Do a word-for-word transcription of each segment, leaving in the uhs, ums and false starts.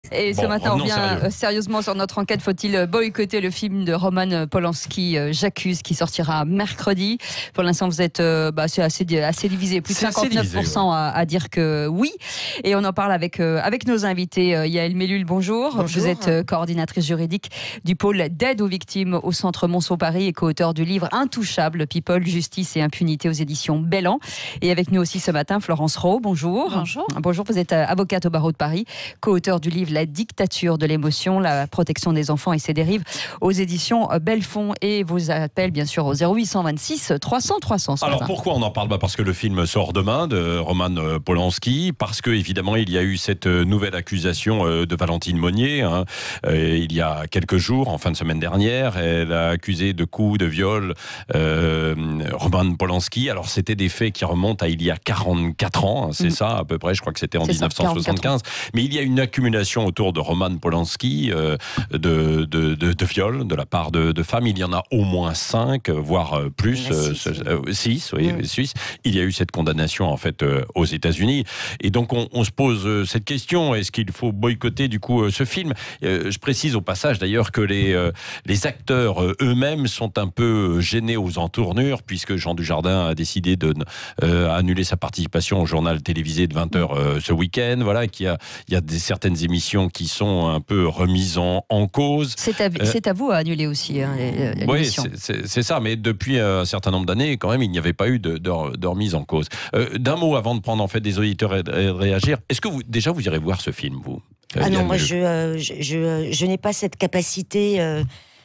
Et ce Bon, matin, on revenons revient sérieux. sérieusement sur notre enquête. Faut-il boycotter le film de Roman Polanski, euh, J'accuse, qui sortira mercredi? Pour l'instant, vous êtes euh, bah, c'est assez, assez divisé. Plus de C'est assez cinquante-neuf pour cent divisé, ouais. à, à dire que oui. Et on en parle avec, euh, avec nos invités. Euh, Yael Mellul, bonjour. Bonjour. Vous êtes euh, coordinatrice juridique du pôle d'aide aux victimes au Centre Monceau Paris et co-auteur du livre Intouchable, People, Justice et Impunité aux éditions Bellan. Et avec nous aussi ce matin, Florence Rowe, bonjour. Bonjour. Bonjour, vous êtes euh, avocate au barreau de Paris, co-auteur du livre La dictature de l'émotion, la protection des enfants et ses dérives aux éditions Belfond, et vos appels bien sûr au zéro huit cent vingt-six trois cents trois cents. Alors pourquoi on en parle? Bah Parce que le film sort demain de Roman Polanski, parce que évidemment il y a eu cette nouvelle accusation de Valentine Monnier hein, il y a quelques jours, en fin de semaine dernière. Elle a accusé de coups, de viol euh, Roman Polanski. Alors c'était des faits qui remontent à il y a quarante-quatre ans, hein, c'est mmh. ça à peu près, je crois que c'était en dix-neuf cent soixante-quinze. Mais il y a une accumulation autour de Roman Polanski euh, de, de, de, de viols de la part de, de femmes. Il y en a au moins cinq, voire plus. Six, euh, oui. six oui, mmh. Suisse. Il y a eu cette condamnation en fait euh, aux États-Unis. Et donc on, on se pose euh, cette question, est-ce qu'il faut boycotter du coup euh, ce film? euh, Je précise au passage d'ailleurs que les, euh, les acteurs euh, eux-mêmes sont un peu gênés aux entournures, puisque Jean Dujardin a décidé de euh, annuler sa participation au journal télévisé de vingt heures euh, ce week-end. Voilà, qu'il y a, il y a des, certaines émissions qui sont un peu remises en, en cause. C'est à, euh, c'est à vous à annuler aussi hein, oui, c'est ça, mais depuis un certain nombre d'années, quand même, il n'y avait pas eu de, de, de remise en cause. Euh, D'un mot, avant de prendre en fait des auditeurs et de réagir, est-ce que vous, déjà vous irez voir ce film, vous? Ah non, moi je, euh, je, je, je n'ai pas cette capacité euh,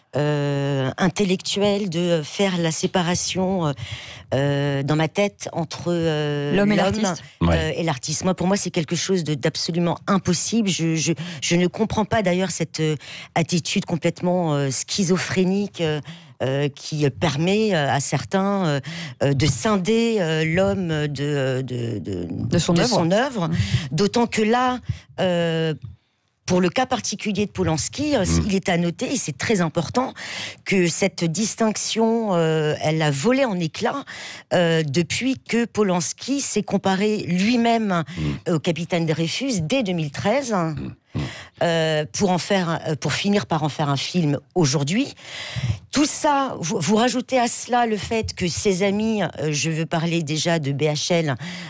euh, intellectuelle de faire la séparation euh, dans ma tête entre euh, l'homme et l'artiste. Euh, ouais. et l'artiste. Moi, pour moi, c'est quelque chose d'absolument impossible. Je, je, je ne comprends pas d'ailleurs cette euh, attitude complètement euh, schizophrénique. Euh, Euh, qui permet euh, à certains euh, de scinder euh, l'homme de, de, de, de son de œuvre. Son œuvre. D'autant que là, euh, pour le cas particulier de Polanski, mmh. il est à noter, et c'est très important, que cette distinction, euh, elle a volé en éclats euh, depuis que Polanski s'est comparé lui-même mmh. au capitaine Dreyfus dès deux mille treize. Mmh. Euh, pour en faire, pour finir par en faire un film aujourd'hui. Tout ça, vous, vous rajoutez à cela le fait que ses amis, euh, je veux parler déjà de B H L,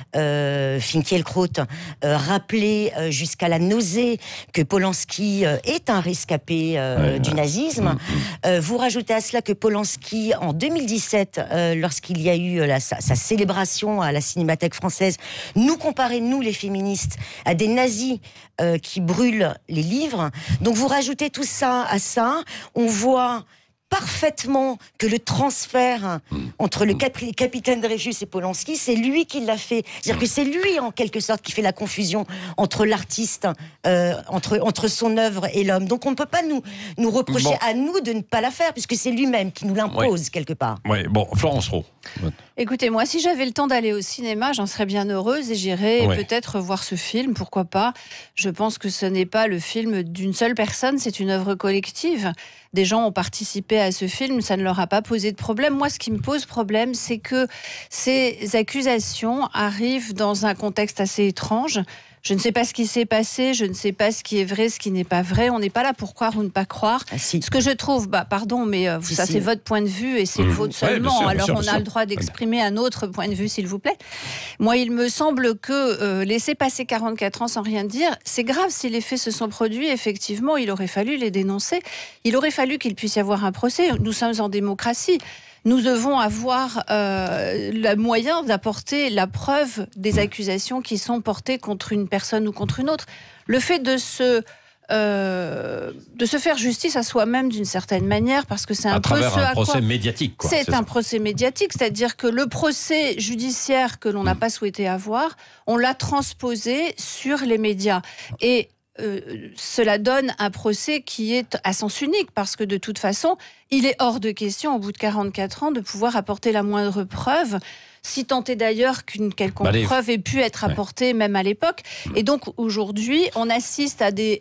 euh, Finkielkraut, euh, rappelaient euh, jusqu'à la nausée que Polanski euh, est un rescapé euh, ouais, du nazisme. Ouais. Euh, vous rajoutez à cela que Polanski, en deux mille dix-sept, euh, lorsqu'il y a eu la, sa, sa célébration à la Cinémathèque française, nous comparait, nous les féministes, à des nazis euh, qui brûlent les livres. Donc vous rajoutez tout ça à ça, on voit parfaitement que le transfert entre le cap- capitaine Dreyfus et Polanski, c'est lui qui l'a fait. C'est-à-dire que c'est lui, en quelque sorte, qui fait la confusion entre l'artiste, euh, entre, entre son œuvre et l'homme. Donc on ne peut pas nous, nous reprocher bon. à nous de ne pas la faire, puisque c'est lui-même qui nous l'impose, ouais. quelque part. Oui, bon, Florence Rowe. Écoutez, moi, si j'avais le temps d'aller au cinéma, j'en serais bien heureuse et j'irais ouais. peut-être voir ce film, pourquoi pas. Je pense que ce n'est pas le film d'une seule personne, c'est une œuvre collective. Des gens ont participé à ce film, ça ne leur a pas posé de problème. Moi, ce qui me pose problème, c'est que ces accusations arrivent dans un contexte assez étrange. Je ne sais pas ce qui s'est passé, je ne sais pas ce qui est vrai, ce qui n'est pas vrai. On n'est pas là pour croire ou ne pas croire. Ah, si. Ce que je trouve, bah, pardon, mais euh, si, ça si. c'est votre point de vue et c'est mmh. le vôtre seulement. Ouais, sûr, Alors sûr, on a sûr. le droit d'exprimer un autre point de vue, s'il vous plaît. Moi, il me semble que euh, laisser passer quarante-quatre ans sans rien dire, c'est grave. Si les faits se sont produits, effectivement, il aurait fallu les dénoncer. Il aurait fallu qu'il puisse y avoir un procès. Nous sommes en démocratie. Nous devons avoir euh, le moyen d'apporter la preuve des accusations qui sont portées contre une personne ou contre une autre. Le fait de se, euh, de se faire justice à soi-même d'une certaine manière, parce que c'est un à peu travers ce un à procès quoi... médiatique. C'est un ça. procès médiatique, c'est-à-dire que le procès judiciaire que l'on n'a mmh. pas souhaité avoir, on l'a transposé sur les médias. Et Euh, cela donne un procès qui est à sens unique, parce que de toute façon, il est hors de question, au bout de quarante-quatre ans, de pouvoir apporter la moindre preuve si tant est d'ailleurs qu'une quelconque bah les... preuve ait pu être apportée, ouais. même à l'époque. Et donc aujourd'hui, on assiste à des,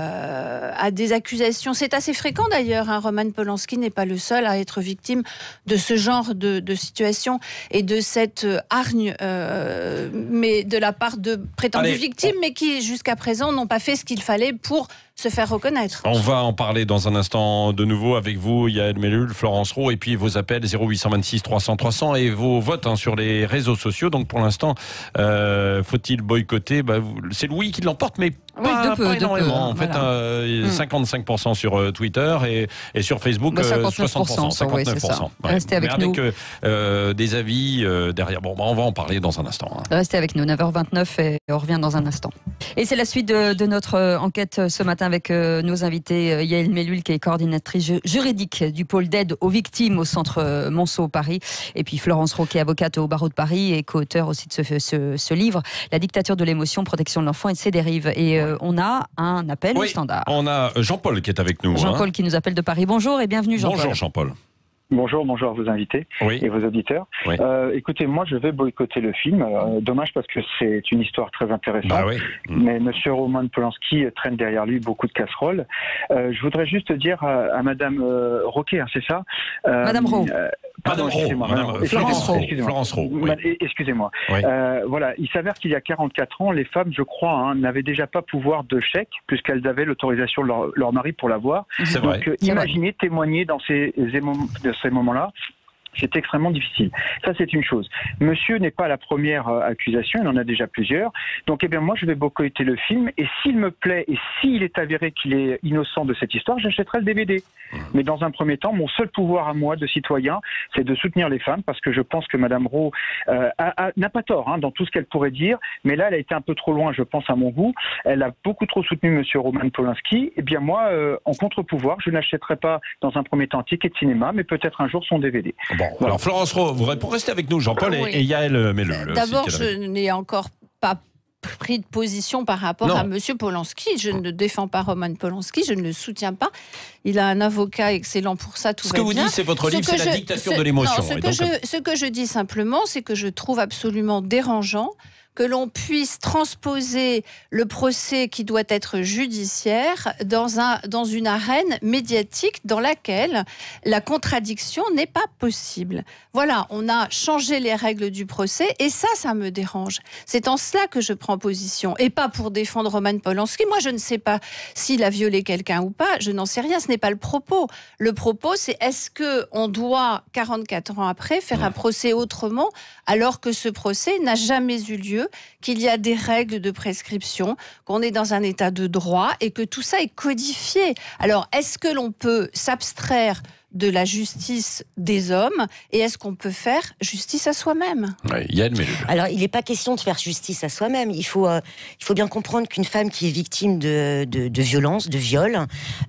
euh, à des accusations. C'est assez fréquent d'ailleurs. Hein. Roman Polanski n'est pas le seul à être victime de ce genre de, de situation et de cette hargne, euh, mais de la part de prétendues Allez, victimes, on... mais qui jusqu'à présent n'ont pas fait ce qu'il fallait pour se faire reconnaître. On va en parler dans un instant de nouveau avec vous, Yael Mellul, Florence Rowe, et puis vos appels zéro huit cent vingt-six trois cents trois cents et vos votes hein, sur les réseaux sociaux. Donc pour l'instant, euh, faut-il boycotter bah, C'est Louis qui l'emporte, mais oui, pas, de peu, pas de énormément. peu, en fait, voilà. euh, hum. cinquante-cinq pour cent sur euh, Twitter et, et sur Facebook, bah, cinquante-neuf pour cent. cinquante-neuf pour cent. Ouais, Restez avec mais nous. avec euh, des avis euh, derrière. Bon, bah, on va en parler dans un instant. Hein. Restez avec nous, neuf heures vingt-neuf, et on revient dans un instant. Et c'est la suite de, de notre enquête ce matin avec euh, nos invités. Yael Mellul, qui est coordinatrice juridique du pôle d'aide aux victimes au centre Monceau Paris. Et puis Florence Rowe, qui est avocate au barreau de Paris et co-auteur aussi de ce, ce, ce livre, La dictature de l'émotion, protection de l'enfant et de ses dérives. Et euh, on a un appel oui, au standard. On a Jean-Paul qui est avec nous. Jean-Paul hein. qui nous appelle de Paris. Bonjour et bienvenue Jean-Paul. Bonjour Jean-Paul. Bonjour, bonjour à vos invités oui. et vos auditeurs. Oui. Euh, écoutez, moi je vais boycotter le film. Euh, dommage parce que c'est une histoire très intéressante. Bah oui. Mais Monsieur Roman Polanski traîne derrière lui beaucoup de casseroles. Euh, je voudrais juste dire à, à Madame euh, Roquet, hein, c'est ça euh, Madame Rowe. Euh, pardon, Madame excusez-moi. Madame, Madame, Florence Rowe. Excusez-moi. Florence Rowe. Oui. Excusez-moi. Oui. Euh, voilà, il s'avère qu'il y a quarante-quatre ans, les femmes, je crois, hein, n'avaient déjà pas pouvoir de chèque puisqu'elles avaient l'autorisation de leur, leur mari pour l'avoir. C'est Donc, vrai. euh, imaginez témoigner dans ces, de ces moments-là. C'est extrêmement difficile. Ça, c'est une chose. Monsieur n'est pas la première euh, accusation, il en a déjà plusieurs. Donc, eh bien, moi, je vais boycotter le film. Et s'il me plaît, et s'il est avéré qu'il est innocent de cette histoire, j'achèterai le D V D. Mmh. Mais dans un premier temps, mon seul pouvoir à moi de citoyen, c'est de soutenir les femmes, parce que je pense que Madame Rowe euh, a, a, n'a pas tort hein, dans tout ce qu'elle pourrait dire. Mais là, elle a été un peu trop loin, je pense, à mon goût. Elle a beaucoup trop soutenu Monsieur Roman Polanski. Eh bien, moi, euh, en contre-pouvoir, je n'achèterai pas, dans un premier temps, un ticket de cinéma, mais peut-être un jour son D V D. Bon. Voilà. Alors Florence Rowe, vous restez avec nous, Jean-Paul oui. et, et Yael Mellul. D'abord, je n'ai encore pas pris de position par rapport non. à Monsieur Polanski. Je ne défends pas Roman Polanski, je ne le soutiens pas. Il a un avocat excellent pour ça, tout ce va bien. Ce que vous dites, c'est votre livre, c'est je, la dictature ce, de l'émotion. Non, ce, que donc... je, ce que je dis simplement, c'est que je trouve absolument dérangeant que l'on puisse transposer le procès qui doit être judiciaire dans, un, dans une arène médiatique dans laquelle la contradiction n'est pas possible. Voilà, on a changé les règles du procès et ça, ça me dérange. C'est en cela que je prends position et pas pour défendre Roman Polanski. Moi, je ne sais pas s'il a violé quelqu'un ou pas, je n'en sais rien, ce n'est pas le propos. Le propos, c'est est-ce qu'on doit, quarante-quatre ans après, faire un procès autrement alors que ce procès n'a jamais eu lieu, qu'il y a des règles de prescription, qu'on est dans un état de droit et que tout ça est codifié. Alors, est-ce que l'on peut s'abstraire de la justice des hommes et est-ce qu'on peut faire justice à soi-même ? Oui, Yael Mellul. Alors, il n'est pas question de faire justice à soi-même. Il faut, euh, il faut bien comprendre qu'une femme qui est victime de, de, de violence, de viol,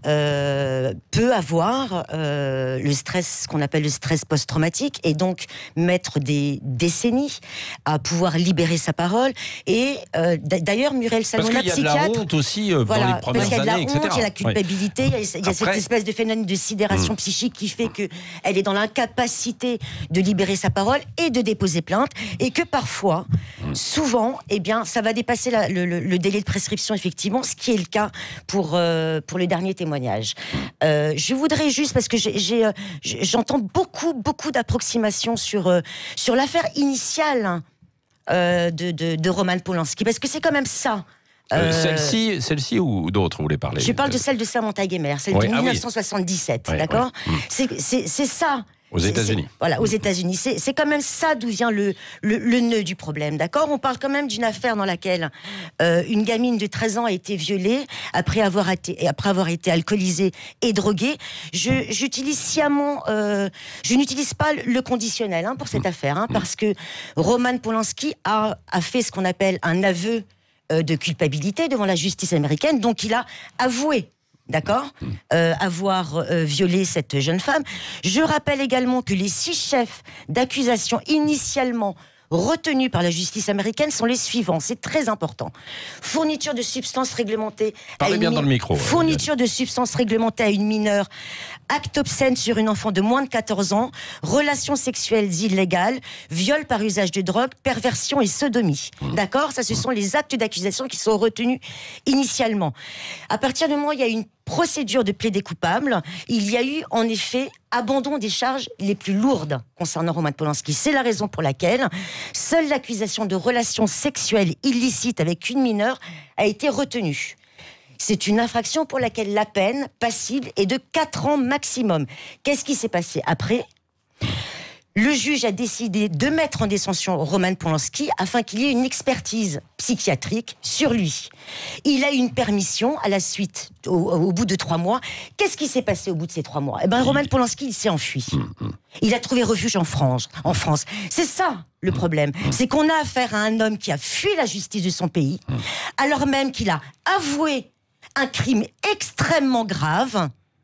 euh, peut avoir euh, le stress, ce qu'on appelle le stress post-traumatique, et donc mettre des décennies à pouvoir libérer sa parole. Et euh, d'ailleurs, Muriel Salmona, psychiatre... Parce qu'il y a de la honte aussi euh, voilà, dans les premières parce qu'il y a de la années, honte, et cetera. Il y a la culpabilité, ouais. il y a, il y a Après... cette espèce de phénomène de sidération mmh. psychique qui fait qu'elle est dans l'incapacité de libérer sa parole et de déposer plainte, et que parfois, mmh. souvent, eh bien, ça va dépasser la, le, le, le délai de prescription, effectivement, ce qui est le cas pour, euh, pour le dernier témoignage. Euh, je voudrais juste, parce que j'ai, j'ai, euh, j'entends beaucoup, beaucoup d'approximations sur, euh, sur l'affaire initiale euh, de, de, de Roman Polanski, parce que c'est quand même ça. Euh, celle-ci, celle-ci ou d'autres, vous voulez parler ? Je parle de celle de Samantha Guémer, celle oui, de ah dix-neuf cent soixante-dix-sept, oui. d'accord ? oui. c'est, c'est, c'est ça. Aux États-Unis. Voilà, aux États-Unis. C'est, c'est quand même ça d'où vient le, le, le nœud du problème, d'accord ? On parle quand même d'une affaire dans laquelle euh, une gamine de treize ans a été violée après avoir été, après avoir été alcoolisée et droguée. Je, j'utilise sciemment, euh, je n'utilise pas le conditionnel hein, pour cette affaire, hein, parce que Roman Polanski a, a fait ce qu'on appelle un aveu de culpabilité devant la justice américaine, donc il a avoué, d'accord, euh, avoir euh, violé cette jeune femme. Je rappelle également que les six chefs d'accusation initialement retenus par la justice américaine sont les suivants. C'est très important. Fourniture de substances réglementées. Parlez bien mi- dans le micro. Fourniture de substances réglementées à une mineure. Acte obscène sur une enfant de moins de quatorze ans. Relations sexuelles illégales. Viol par usage de drogue. Perversion et sodomie. Mmh. D'accord ? Ça, ce sont les actes d'accusation qui sont retenus initialement. À partir du moment où il y a une procédure de plaidé coupable, il y a eu en effet abandon des charges les plus lourdes concernant Roman Polanski. C'est la raison pour laquelle seule l'accusation de relations sexuelles illicites avec une mineure a été retenue. C'est une infraction pour laquelle la peine passible est de quatre ans maximum. Qu'est-ce qui s'est passé après ? Le juge a décidé de mettre en détention Roman Polanski afin qu'il y ait une expertise psychiatrique sur lui. Il a eu une permission à la suite, au, au bout de trois mois. Qu'est-ce qui s'est passé au bout de ces trois mois ? Eh ben, Roman Polanski, il s'est enfui. Il a trouvé refuge en France. En France. C'est ça le problème. C'est qu'on a affaire à un homme qui a fui la justice de son pays, alors même qu'il a avoué un crime extrêmement grave,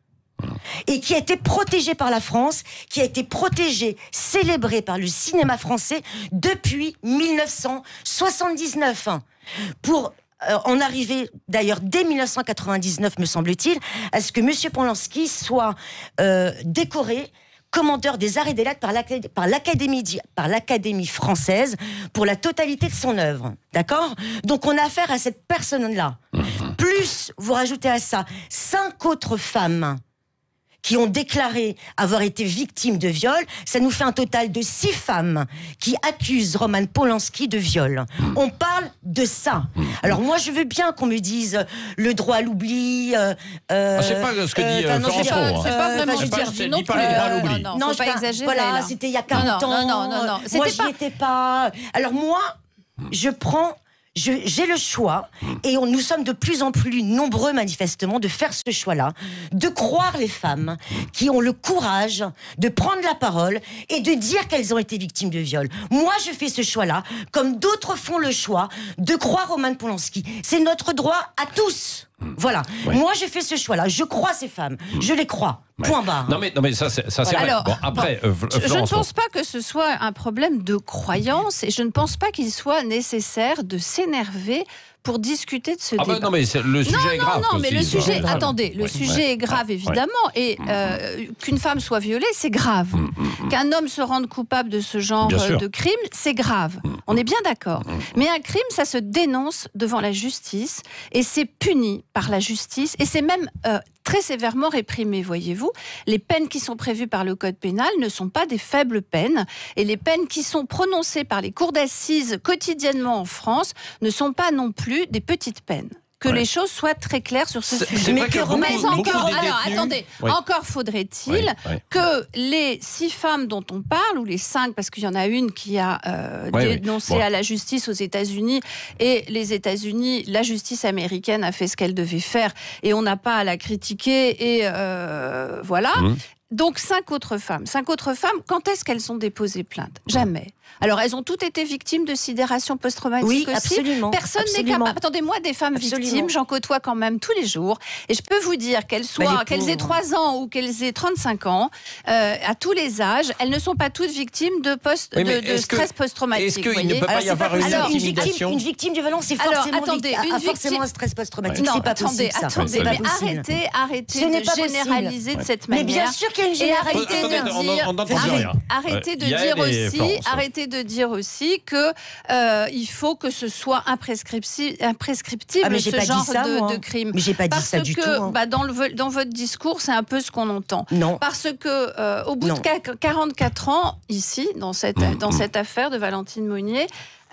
et qui a été protégé par la France, qui a été protégé, célébré par le cinéma français depuis mille neuf cent soixante-dix-neuf. Pour euh, en arriver, d'ailleurs, dès mille neuf cent quatre-vingt-dix-neuf, me semble-t-il, à ce que M. Polanski soit euh, décoré commandeur des arts et des lettres par l'Académie, par l'Académie, par l'Académie française pour la totalité de son œuvre. D'accord ? Donc on a affaire à cette personne-là. Plus, vous rajoutez à ça, cinq autres femmes qui ont déclaré avoir été victimes de viol, ça nous fait un total de six femmes qui accusent Roman Polanski de viol. On parle de ça. Alors moi, je veux bien qu'on me dise le droit à l'oubli. Euh, ah, c'est pas ce que dit euh, Florence Pau. C'est pas vraiment c'est pas, dire non plus. Pas le droit à l'oubli. Non, non, faut pas exagérer. Voilà, là. C'était il y a quarante non, non, ans. Non, non, non, non. Moi, j'y pas... étais pas. Alors moi, je prends. Je, j'ai le choix, et on, nous sommes de plus en plus nombreux manifestement de faire ce choix-là, de croire les femmes qui ont le courage de prendre la parole et de dire qu'elles ont été victimes de viol. Moi, je fais ce choix-là, comme d'autres font le choix de croire Roman Polanski. C'est notre droit à tous. Voilà. Ouais. Moi, j'ai fait ce choix-là. Je crois ces femmes. Je les crois. Ouais. Point barre. Non mais, non mais ça, c'est, ça c'est Alors, vrai. Bon, après, bon, euh, je, je ne pense pas que ce soit un problème de croyance et je ne pense pas qu'il soit nécessaire de s'énerver pour discuter de ce ah débat. Bah non, mais le sujet non, est grave. Non, non, mais le sujet, grave. attendez, le ouais, sujet ouais, est grave, évidemment, ouais. et euh, qu'une femme soit violée, c'est grave. Mmh, mmh, Qu'un homme se rende coupable de ce genre de crime, c'est grave. Mmh, On est bien d'accord. Mmh, mais un crime, ça se dénonce devant la justice, et c'est puni par la justice, et c'est même... Euh, très sévèrement réprimé, voyez-vous. Les peines qui sont prévues par le Code pénal ne sont pas des faibles peines, et les peines qui sont prononcées par les cours d'assises quotidiennement en France ne sont pas non plus des petites peines. Que ouais. les choses soient très claires sur ce c'est, sujet. c'est Mais vrai que que beaucoup, mais encore, beaucoup alors détenus... attendez, oui. encore faudrait-il oui, oui. que les six femmes dont on parle, ou les cinq, parce qu'il y en a une qui a euh, oui, dénoncé oui. bon. à la justice aux États-Unis, et les États-Unis, la justice américaine a fait ce qu'elle devait faire, et on n'a pas à la critiquer, et euh, voilà. Mmh. Donc cinq autres femmes. Cinq autres femmes, quand est-ce qu'elles ont déposé plainte ? Jamais. Alors elles ont toutes été victimes de sidération post-traumatique oui, aussi. Absolument. Personne absolument. n'est capable. Attendez, moi, des femmes absolument. victimes, j'en côtoie quand même tous les jours. Et je peux vous dire qu'elles soient, bah, qu'elles aient trois ans ou qu'elles aient trente-cinq ans, euh, à tous les âges, elles ne sont pas toutes victimes de, post, oui, de, de stress que, post-traumatique. Est-ce qu'il ne peut pas y avoir pas une alors, intimidation ? Une victime de violence, c'est forcément, alors, attendez, vict- une a victime... forcément un stress post-traumatique. Ouais. Non, c'est pas attendez, possible, attendez, ça. mais arrêtez, arrêtez de généraliser de cette manière. Mais bien sûr qu'il y a une généralité. Et arrêtez de dire, on, on arrête, arrêtez de dire aussi, arrêtez de dire aussi que euh, il faut que ce soit imprescriptible, imprescriptible ah, ce genre ça, de, de crime. Mais j'ai pas Parce dit ça que, du tout. Hein. Bah, dans, le, dans votre discours, c'est un peu ce qu'on entend. Non. Parce que euh, au bout non. de quarante-quatre ans, ici, dans cette, mmh, dans mmh. cette affaire de Valentine Monnier,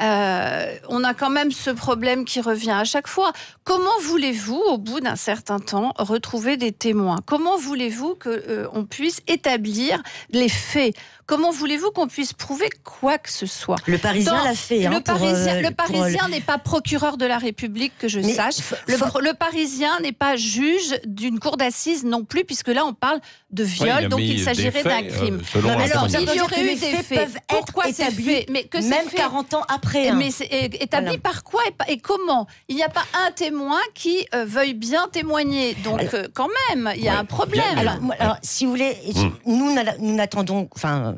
Euh, on a quand même ce problème qui revient à chaque fois. Comment voulez-vous, au bout d'un certain temps, retrouver des témoins ? Comment voulez-vous qu'on euh, puisse établir les faits ? Comment voulez-vous qu'on puisse prouver quoi que ce soit ? Le Parisien Dans, l'a fait. Hein, le Parisien, pour, le Parisien pour... n'est pas procureur de la République, que je Mais sache. f- le, f- le Parisien n'est pas juge d'une cour d'assises non plus, puisque là, on parle de viol, oui, il donc il s'agirait d'un crime. Euh, non, mais alors, il y aurait eu les des faits. faits. Peuvent Pourquoi être c'est fait ? Mais que même fait quarante ans après. Hein. Mais c'est établi voilà. par quoi et, et comment ? Il n'y a pas un témoin qui euh, veuille bien témoigner. Donc, alors, euh, quand même, il y a ouais, un problème. Alors, alors, si vous voulez, mmh. nous, nous n'attendons, enfin,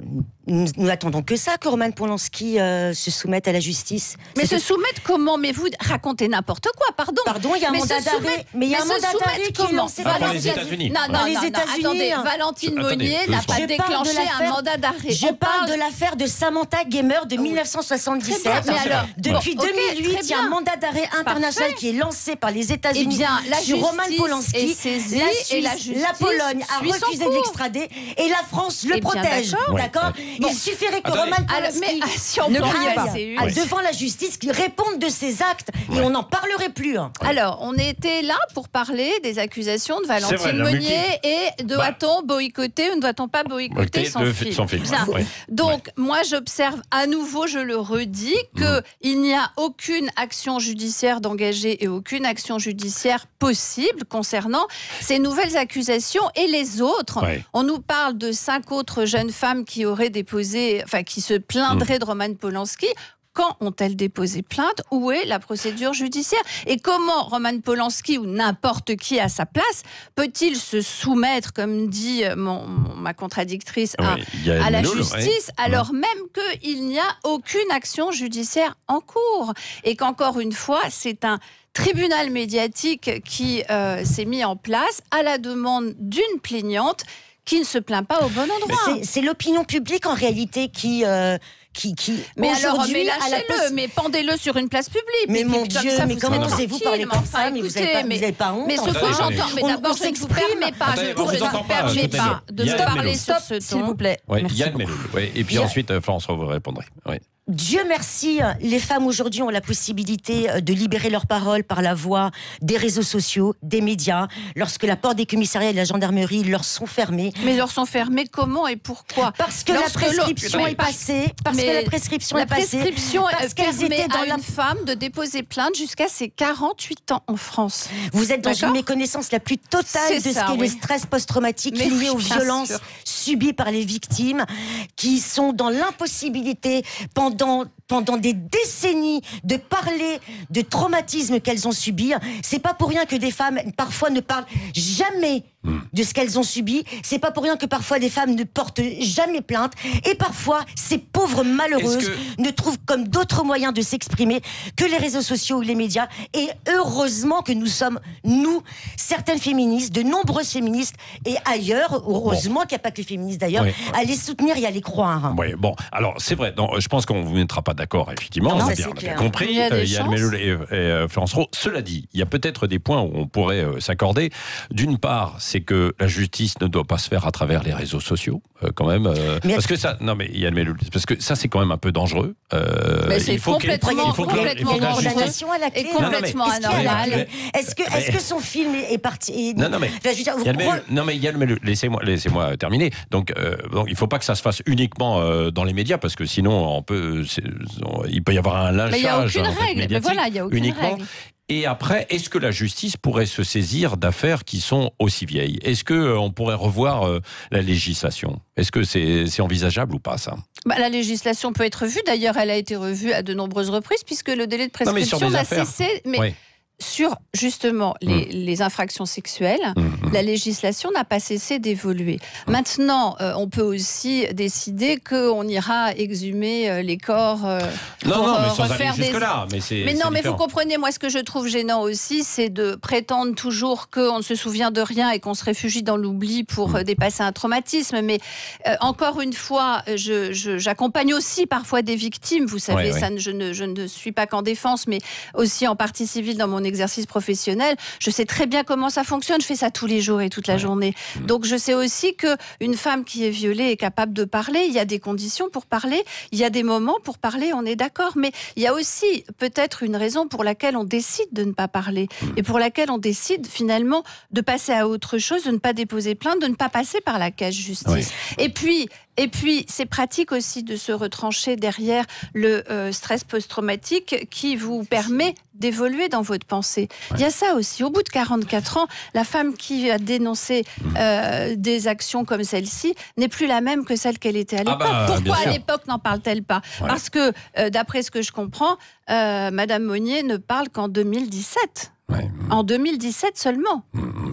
nous, nous attendons que ça, que Roman Polanski euh, se soumette à la justice. Mais C'est se soumettre comment? Mais vous racontez n'importe quoi, pardon. Pardon, il y a un mais mandat d'arrêt. Mais il y a un mandat d'arrêt qui est lancé Ah, par par les les États-Unis. Non, non, Par non, les non, États-Unis. attendez, Valentine Attendez, Monnier doucement. n'a pas Je parle de déclenché un l'affaire- mandat d'arrêt. Je On parle parle de l'affaire de Samantha Gamer de mille neuf cent soixante-dix-sept. Très bien, mais alors, Depuis bon, ok, deux mille huit, très il y a un bien. mandat d'arrêt international Parfait. qui est lancé par les Eh États-Unis bien, la sur Roman justice Polanski. est saisie la et Suisse, la justice la Pologne a suit son refusé de cours. l'extrader et la France le Eh bien, protège. d'accord. D'accord. Ouais, Il Bon. suffirait que Attendez. Roman Alors, Polanski mais ah, si on Ne peut en criez pas. passer une. aille devant la justice, qu'il réponde de ses actes et on n'en parlerait plus. hein. Alors, on était là pour parler des accusations de C'est Valentine vrai, la Monnier et Bah. doit-on boycotter ou ne doit-on pas boycotter Boycotter son le- film, son film, Bien. ouais. Donc, moi, j'observe à nouveau, je le redis, que il n'y a aucune action judiciaire d'engagée et aucune action judiciaire possible concernant ces nouvelles accusations et les autres. Ouais. On nous parle de cinq autres jeunes femmes qui auraient déposé, enfin, qui se plaindraient de Roman Polanski. Quand ont-elles déposé plainte? Où est la procédure judiciaire? Et comment Roman Polanski ou n'importe qui à sa place peut-il se soumettre, comme dit mon, mon- ma contradictrice, à, Oui, il y a à la Melul, justice, ouais. alors même qu'il n'y a aucune action judiciaire en cours? Et qu'encore une fois, c'est un tribunal médiatique qui euh, s'est mis en place à la demande d'une plaignante qui ne se plaint pas au bon endroit. C'est- C'est l'opinion publique en réalité qui. euh, Qui, qui Mais alors, aujourd'hui mais a la lâchez-le, possi- mais pendez-le sur une place publique. Mais Et puis, mon comme Dieu, ça, mais vous comment serez osez-vous tranquille. parler Mais comme enfin, ça? Mais vous écoutez, n'avez pas, mais- vous avez pas honte. Mais ce enfin. que Attendez, j'entends, mais on- d'abord, on je ne vous s'exprime. permets pas, Attendez, je on ne vous vous entend pas, permets écoutez, pas de Yann parler Melul. sur ce S'il ton. vous plaît. Ouais, Merci Yann beaucoup. Melul. Ouais. Et puis Il y a- ensuite, euh, Florence, vous répondrez. Ouais. Dieu merci, les femmes aujourd'hui ont la possibilité de libérer leur parole par la voie des réseaux sociaux, des médias, lorsque la porte des commissariats et de la gendarmerie leur sont fermées. Mais ils leur sont fermés comment et pourquoi? Parce que Lorsque la l'on- prescription Mais- est passée. Parce Mais que la prescription La est passée. prescription parce euh, qu'elles permet étaient dans à la- une femme de déposer plainte jusqu'à ses quarante-huit ans en France. Vous êtes dans D'accord. une méconnaissance la plus totale C'est de ce ça, qu'est le oui. stress post-traumatique Mais lié oui, aux bien violences sûr. subies par les victimes, qui sont dans l'impossibilité pendant pendant des décennies de parler de traumatismes qu'elles ont subis. C'est pas pour rien que des femmes parfois ne parlent jamais de ce qu'elles ont subi. C'est pas pour rien que parfois des femmes ne portent jamais plainte. Et parfois, ces pauvres malheureuses Est-ce que- ne trouvent comme d'autres moyens de s'exprimer que les réseaux sociaux ou les médias. Et heureusement que nous sommes, nous, certaines féministes, de nombreuses féministes, et ailleurs, heureusement qu'il n'y a pas que les féministes d'ailleurs, Oui, oui. à les soutenir et à les croire. Oui, bon, alors c'est vrai, non, je pense qu'on ne vous mettra pas d'accord, effectivement, Non, on, ça, a bien, c'est on a bien clair. compris, Il y a des euh, Yann chances. Melul et, et, euh, Florence Rowe. Cela dit, il y a peut-être des points où on pourrait euh, s'accorder. D'une part, c'est que la justice ne doit pas se faire à travers les réseaux sociaux, euh, quand même. euh, Mais- parce que ça, non mais Yann Melul, parce que ça c'est quand même un peu dangereux. Euh, Mais c'est il faut que- complètement- il faut que la- il complètement faut que la Il y a une justice- condamnation à la clé. Et complètement Est-ce qu'il y a- anormal. Est-ce que, est-ce que son film est, est parti est- Non, non, mais- Enfin, je veux dire, vous- Yann Melul, non mais Yann Melul, laissez-moi, laissez-moi terminer. Donc, euh, donc, il ne faut pas que ça se fasse uniquement euh, dans les médias, parce que sinon, on peut, c'est- on- il peut y avoir un lynchage. Mais il n'y a aucune en fait, règle. Mais médiatique, voilà, il n'y a aucune uniquement. règle. Et après, est-ce que la justice pourrait se saisir d'affaires qui sont aussi vieilles? Est-ce qu'on pourrait revoir euh, la législation? Est-ce que c'est c'est envisageable ou pas, ça? Bah, la législation peut être revue. D'ailleurs, elle a été revue à de nombreuses reprises, puisque le délai de Non, mais sur prescription des n'a affaires. cessé. Mais Oui. sur, justement, les, les infractions sexuelles, Mmh, mmh. la législation n'a pas cessé d'évoluer. Maintenant, euh, on peut aussi décider qu'on ira exhumer euh, les corps euh, Non, pour non, euh, mais sans aller refaire des... jusque-là. Mais, c'est- Mais c'est non, mais vous différent. comprenez, moi, ce que je trouve gênant aussi, c'est de prétendre toujours qu'on ne se souvient de rien et qu'on se réfugie dans l'oubli pour euh, dépasser un traumatisme. Mais euh, encore une fois, je, je- j'accompagne aussi parfois des victimes. Vous savez, Ouais, ça, ouais. ne- je, ne, je ne suis pas qu'en défense, mais aussi en partie civile dans mon exercice professionnel. Je sais très bien comment ça fonctionne. Je fais ça tous les jours et toute la Ouais. journée. Donc, je sais aussi qu'une femme qui est violée est capable de parler. Il y a des conditions pour parler. Il y a des moments pour parler, on est d'accord. Mais il y a aussi peut-être une raison pour laquelle on décide de ne pas parler et pour laquelle on décide finalement de passer à autre chose, de ne pas déposer plainte, de ne pas passer par la case justice. Ouais. Et puis, et puis, c'est pratique aussi de se retrancher derrière le euh, stress post-traumatique qui vous permet d'évoluer dans votre pensée. Il y a ça aussi. Au bout de quarante-quatre ans, la femme qui a dénoncé euh, des actions comme celle-ci n'est plus la même que celle qu'elle était à Ah l'époque. bah, bien Pourquoi sûr. à l'époque n'en parle-t-elle pas? Ouais. Parce que, euh, d'après ce que je comprends, euh, Madame Monnier ne parle qu'en deux mille dix-sept. Ouais. En deux mille dix-sept seulement. Mmh.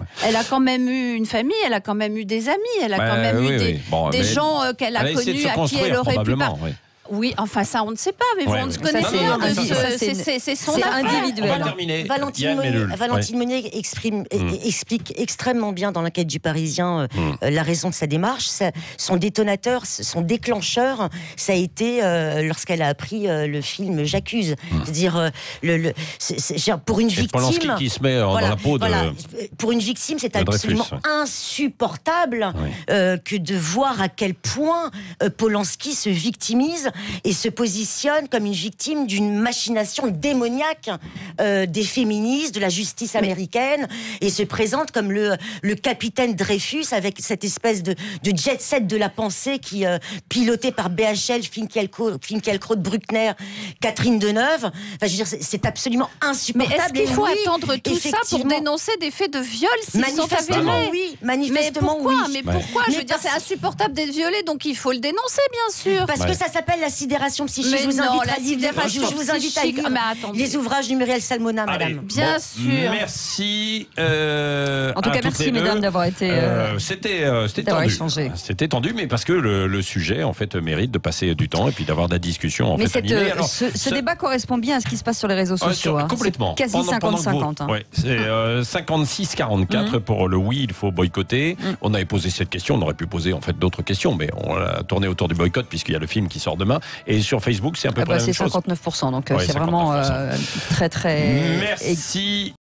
Elle a quand même eu une famille, elle a quand même eu des amis, elle a bah, quand même oui, eu des, oui. Bon, des gens euh, qu'elle a, a connus, à qui elle aurait pu pas. Oui. Oui, enfin ça on ne sait pas, mais ouais, vous, on ne ouais. connaît rien de ce- ce, c'est, c'est son c'est affaire. individuel. Terminé. Valentine Monnier, Valentine Monnier exprime, mm. explique extrêmement bien dans l'enquête du Parisien mm. euh, la raison de sa démarche. Ça, son détonateur, son déclencheur, ça a été euh, lorsqu'elle a appris euh, le film J'accuse. Mm. C'est-à-dire, euh, le, le, c'est, c'est, pour une victime... Polanski qui se met voilà, dans la peau de... Voilà, pour une victime, c'est absolument Dreyfus, ouais. insupportable oui. euh, que de voir à quel point euh, Polanski se victimise et se positionne comme une victime d'une machination démoniaque euh, des féministes, de la justice américaine, et se présente comme le, le capitaine Dreyfus avec cette espèce de, de jet set de la pensée qui, euh, piloté par B H L, Finkielkraut, Finkielkraut, Bruckner, Catherine Deneuve. Enfin, je veux dire, c'est, c'est absolument insupportable. Mais est-ce qu'il faut oui, attendre tout ça pour dénoncer des faits de viol s'ils sont avérés? Oui, manifestement mais pourquoi, oui. Mais pourquoi mais Je veux dire, c'est insupportable d'être violé, donc il faut le dénoncer, bien sûr. Parce ouais. que ça s'appelle la sidération psychique. Mais je vous non, invite la à lire, je, je vous invite à lire les ouvrages du Muriel Salmona, madame. Allez, bien bon, sûr. Merci. Euh, en tout cas, merci mesdames d'avoir été. Euh, euh, c'était euh, c'était d'avoir tendu. Échangé. C'était tendu, mais parce que le, le sujet en fait mérite de passer du temps et puis d'avoir de la discussion en mais fait cette, animée. Alors, ce, ce, ce débat correspond bien à ce qui se passe sur les réseaux sociaux. Euh, sur, hein. Complètement. C'est quasi cinquante cinquante. Hein. Ouais, c'est euh, cinquante-six quarante-quatre mmh. pour le oui, il faut boycotter. Mmh. On avait posé cette question, on aurait pu poser en fait d'autres questions, mais on l'a tourné autour du boycott puisqu'il y a le film qui sort demain. Et sur Facebook, c'est un peu ah près bah la même c'est chose. cinquante-neuf pour cent, donc ouais, c'est vraiment euh, très très. Merci.